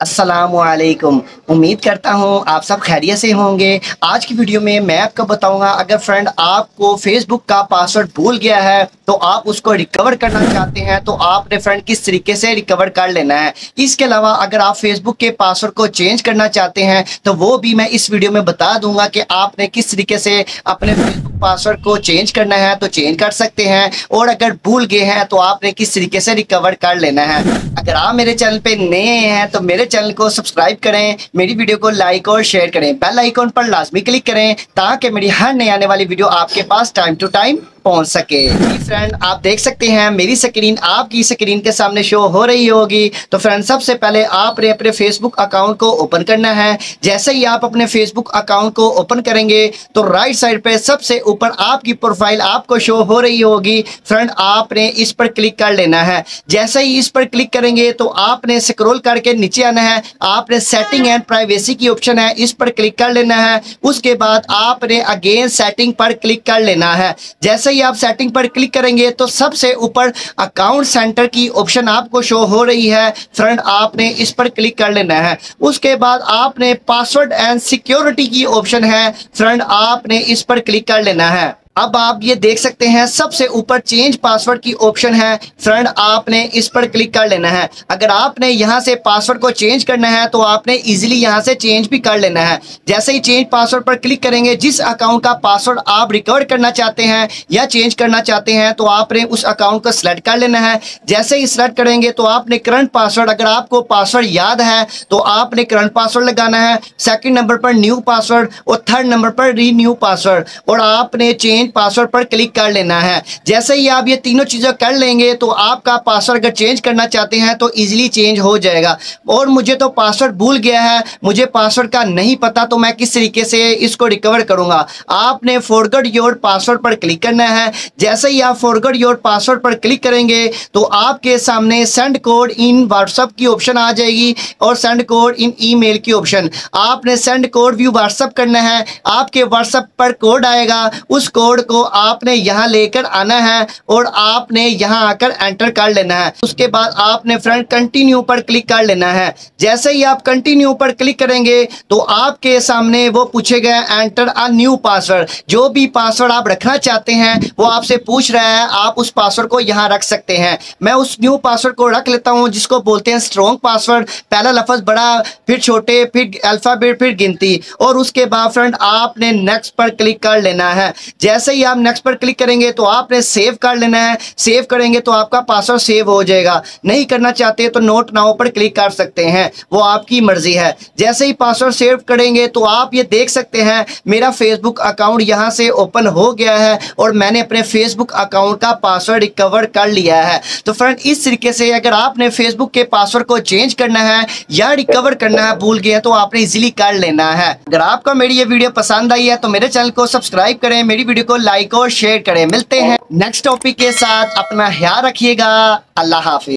अस्सलामुअलैकुम। उम्मीद करता हूँ आप सब खैरियत से होंगे। आज की वीडियो में मैं आपको बताऊंगा, अगर फ्रेंड आपको फेसबुक का पासवर्ड भूल गया है तो आप उसको रिकवर करना चाहते हैं तो आपने फ्रेंड किस तरीके से रिकवर कर लेना है। इसके अलावा अगर आप फेसबुक के पासवर्ड को चेंज करना चाहते हैं तो वो भी मैं इस वीडियो में बता दूंगा कि आपने किस तरीके से अपने फेसबुक पासवर्ड को चेंज करना है तो चेंज कर सकते हैं, और अगर भूल गए हैं तो आपने किस तरीके से रिकवर कर लेना है। अगर आप मेरे चैनल पे नए हैं तो मेरे चैनल को सब्सक्राइब करें, मेरी वीडियो को लाइक और शेयर करें, बेल आइकॉन पर लाजमी क्लिक करें ताकि मेरी हर नई आने वाली वीडियो आपके पास टाइम टू टाइम पहुंच सके। फ्रेंड आप देख सकते हैं मेरी स्क्रीन आपकी स्क्रीन के सामने शो हो रही होगी। तो फ्रेंड सबसे पहले आपने अपने फेसबुक अकाउंट को ओपन करना है। जैसे ही आप अपने फेसबुक अकाउंट को ओपन करेंगे तो राइट साइड पे सबसे ऊपर आपकी प्रोफाइल आपको शो हो रही होगी। फ्रेंड आपने इस पर क्लिक कर लेना है। जैसे ही इस पर क्लिक करेंगे तो आपने स्क्रॉल करके नीचे आना है। आपने सेटिंग एंड प्राइवेसी की ऑप्शन है, इस पर क्लिक कर लेना है। उसके बाद आपने अगेन सेटिंग पर क्लिक कर लेना है। जैसे ही आप सेटिंग पर क्लिक करेंगे तो सबसे ऊपर अकाउंट सेंटर की ऑप्शन आपको शो हो रही है। फ्रेंड आपने इस पर क्लिक कर लेना है। उसके बाद आपने पासवर्ड एंड सिक्योरिटी की ऑप्शन है, फ्रेंड आपने इस पर क्लिक कर लेना है। अब आप ये देख सकते हैं सबसे ऊपर चेंज पासवर्ड की ऑप्शन है। फ्रेंड आपने इस पर क्लिक कर लेना है। अगर आपने यहां से पासवर्ड को चेंज करना है तो आपने इजीली यहां से चेंज भी कर लेना है। जैसे ही चेंज पासवर्ड पर क्लिक करेंगे, जिस अकाउंट का पासवर्ड आप रिकवर करना चाहते हैं या चेंज करना चाहते हैं तो आपने उस अकाउंट को सिलेक्ट कर लेना है। जैसे ही सिलेक्ट करेंगे तो आपने करंट पासवर्ड, अगर आपको पासवर्ड याद है तो आपने करंट पासवर्ड लगाना है। सेकंड नंबर पर न्यू पासवर्ड और थर्ड नंबर पर रीन्यू पासवर्ड, और आपने चेंज पासवर्ड पर क्लिक कर लेना है। जैसे ही आप ये तीनों चीजें कर लेंगे तो आपका पासवर्ड अगर चेंज करना चाहते हैं तो इजीली चेंज हो जाएगा। और मुझे तो पासवर्ड भूल गया है, मुझे पासवर्ड का नहीं पता, तो मैं किस तरीके से इसको रिकवर करूंगा। आपने फॉरगेट योर पासवर्ड पर क्लिक करना है। जैसे ही आप फॉरगेट योर पासवर्ड पर क्लिक करेंगे तो आपके सामने सेंड कोड इन व्हाट्सएप की ऑप्शन आ जाएगी और सेंड कोड इन ईमेल की ऑप्शन। आपने सेंड कोड व्यू व्हाट्सएप करना है। आपके व्हाट्सएप पर कोड आएगा, उस कोड को आपने यहां लेकर आना है और आपने यहां आकर एंटर कर लेना है। उसके बाद आपने फ्रेंड कंटिन्यू पर क्लिक कर लेना है। जैसे ही आप कंटिन्यू पर क्लिक करेंगे तो आपके सामने वो पूछेगा एंटर अ न्यू पासवर्ड। जो भी पासवर्ड आप रखना चाहते हैं वो आपसे पूछ रहा है, आप उस पासवर्ड को यहां रख सकते हैं। मैं उस न्यू पासवर्ड को रख लेता हूं जिसको बोलते हैं स्ट्रॉन्ग पासवर्ड। पहला लफ्ज बड़ा, फिर छोटे, फिर अल्फाबेट, फिर गिनती, और उसके बाद फ्रेंड आपने नेक्स्ट पर क्लिक कर लेना है। जैसे ही आप नेक्स्ट पर क्लिक करेंगे तो आपने सेव कर लेना है। सेव करेंगे तो आपका पासवर्ड सेव हो जाएगा। नहीं करना चाहते तो नोट नाउ पर क्लिक कर सकते हैं, वो आपकी मर्जी है। जैसे ही पासवर्ड सेव करेंगे तो आप ये देख सकते हैं मेरा फेसबुक अकाउंट यहां से ओपन हो गया है और मैंने अपने फेसबुक अकाउंट का पासवर्ड रिकवर कर लिया है। तो फ्रेंड इस तरीके से अगर आपने फेसबुक के पासवर्ड को चेंज करना है या रिकवर करना है, भूल गए तो आपने इजीली कर लेना है। अगर आपको मेरी ये वीडियो पसंद आई है तो मेरे चैनल को सब्सक्राइब करें, मेरी वीडियो को लाइक और शेयर करें। मिलते हैं नेक्स्ट टॉपिक के साथ। अपना ख्याल रखिएगा। अल्लाह हाफिज।